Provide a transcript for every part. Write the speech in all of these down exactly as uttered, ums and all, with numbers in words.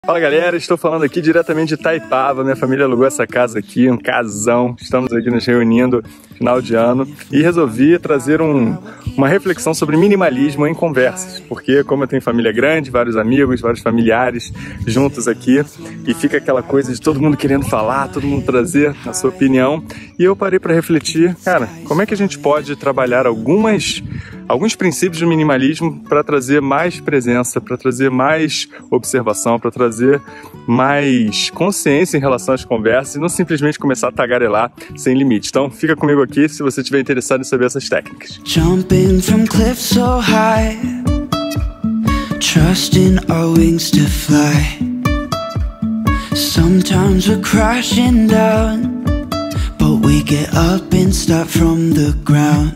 Fala galera, estou falando aqui diretamente de Itaipava, minha família alugou essa casa aqui, um casão, estamos aqui nos reunindo final de ano e resolvi trazer um, uma reflexão sobre minimalismo em conversas, porque como eu tenho família grande, vários amigos, vários familiares juntos aqui e fica aquela coisa de todo mundo querendo falar, todo mundo trazer a sua opinião e eu parei para refletir, cara, como é que a gente pode trabalhar algumas alguns princípios do minimalismo para trazer mais presença, para trazer mais observação, para trazer mais consciência em relação às conversas e não simplesmente começar a tagarelar sem limite. Então fica comigo aqui se você estiver interessado em saber essas técnicas. Jumping from cliffs so high, trusting our wings to fly. Sometimes we're crashing down, but we get up and start from the ground.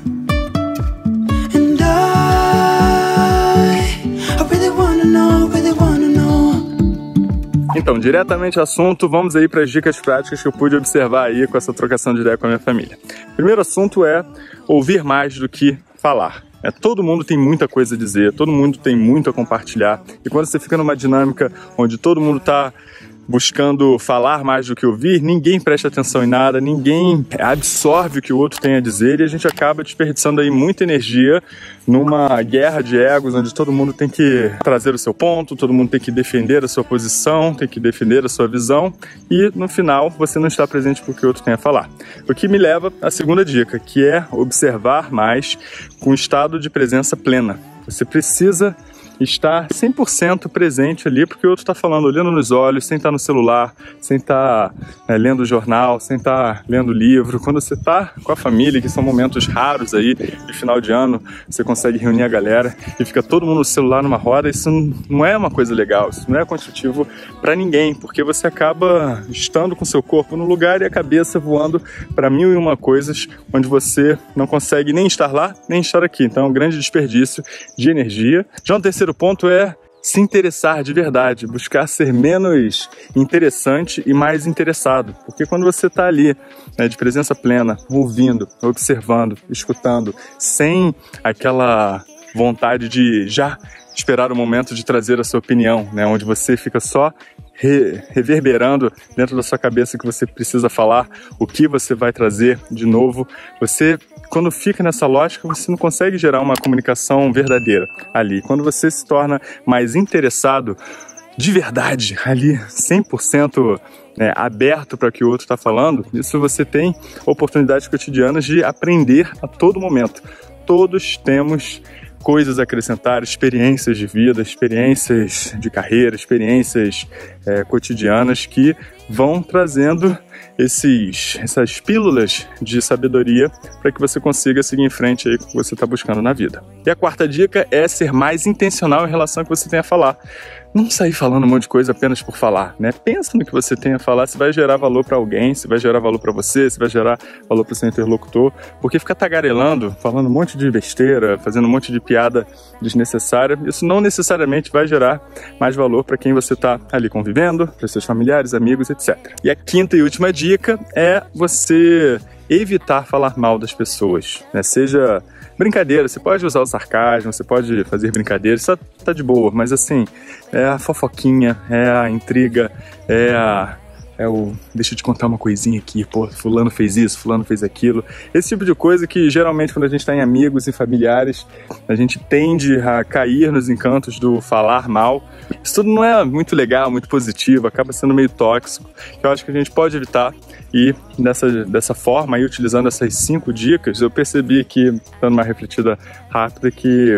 Então, diretamente ao assunto, vamos aí para as dicas práticas que eu pude observar aí com essa trocação de ideia com a minha família. O primeiro assunto é ouvir mais do que falar. É, todo mundo tem muita coisa a dizer, todo mundo tem muito a compartilhar. E quando você fica numa dinâmica onde todo mundo está buscando falar mais do que ouvir, ninguém presta atenção em nada, ninguém absorve o que o outro tem a dizer e a gente acaba desperdiçando aí muita energia numa guerra de egos, onde todo mundo tem que trazer o seu ponto, todo mundo tem que defender a sua posição, tem que defender a sua visão e no final você não está presente para o que o outro tem a falar. O que me leva à segunda dica, que é observar mais com estado de presença plena. Você precisa estar cem por cento presente ali, porque o outro está falando, olhando nos olhos, sem estar no celular, sem estar é, lendo o jornal, sem estar lendo o livro. Quando você está com a família, que são momentos raros aí, de final de ano, você consegue reunir a galera e fica todo mundo no celular numa roda, isso não é uma coisa legal, isso não é construtivo para ninguém, porque você acaba estando com seu corpo no lugar e a cabeça voando para mil e uma coisas, onde você não consegue nem estar lá, nem estar aqui. Então é um grande desperdício de energia. Já um terceiro O ponto é se interessar de verdade, buscar ser menos interessante e mais interessado, porque quando você está ali, né, de presença plena, ouvindo, observando, escutando, sem aquela vontade de já esperar o momento de trazer a sua opinião, né, onde você fica só re reverberando dentro da sua cabeça que você precisa falar, o que você vai trazer de novo, você quando fica nessa lógica, você não consegue gerar uma comunicação verdadeira ali. Quando você se torna mais interessado de verdade, ali cem por cento né, aberto para o que o outro está falando, isso você tem oportunidades cotidianas de aprender a todo momento. Todos temos coisas a acrescentar, experiências de vida, experiências de carreira, experiências é, cotidianas que vão trazendo esses, essas pílulas de sabedoria para que você consiga seguir em frente aí com o que você está buscando na vida. E a quarta dica é ser mais intencional em relação ao que você tem a falar. Não sair falando um monte de coisa apenas por falar, né? Pensa no que você tem a falar, se vai gerar valor para alguém, se vai gerar valor para você, se vai gerar valor para o seu interlocutor, porque ficar tagarelando, falando um monte de besteira, fazendo um monte de piada desnecessária, isso não necessariamente vai gerar mais valor para quem você está ali convivendo, para seus familiares, amigos, etcétera. E a quinta e última dica é você evitar falar mal das pessoas, né? Seja brincadeira, você pode usar o sarcasmo, você pode fazer brincadeira, isso tá de boa, mas assim, é a fofoquinha, é a intriga, é a... É o, deixa eu te contar uma coisinha aqui, pô, fulano fez isso, fulano fez aquilo. Esse tipo de coisa que geralmente quando a gente está em amigos e familiares, a gente tende a cair nos encantos do falar mal. Isso tudo não é muito legal, muito positivo, acaba sendo meio tóxico, que eu acho que a gente pode evitar. E dessa, dessa forma, aí, utilizando essas cinco dicas, eu percebi que, dando uma refletida rápida, que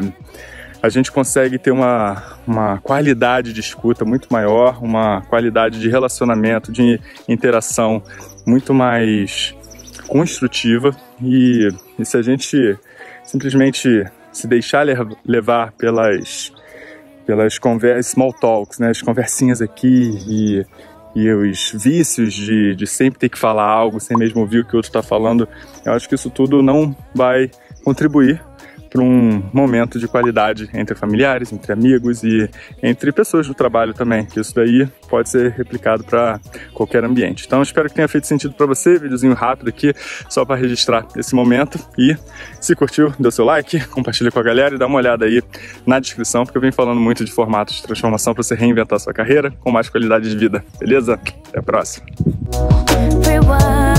a gente consegue ter uma, uma qualidade de escuta muito maior, uma qualidade de relacionamento, de interação muito mais construtiva e, e se a gente simplesmente se deixar levar pelas, pelas conversas, small talks, né, as conversinhas aqui e, e os vícios de, de sempre ter que falar algo sem mesmo ouvir o que o outro está falando, eu acho que isso tudo não vai contribuir para um momento de qualidade entre familiares, entre amigos e entre pessoas do trabalho também, que isso daí pode ser replicado para qualquer ambiente. Então espero que tenha feito sentido para você, videozinho rápido aqui, só para registrar esse momento. E se curtiu, dê o seu like, compartilha com a galera e dá uma olhada aí na descrição, porque eu venho falando muito de formatos de transformação para você reinventar sua carreira com mais qualidade de vida, beleza? Até a próxima!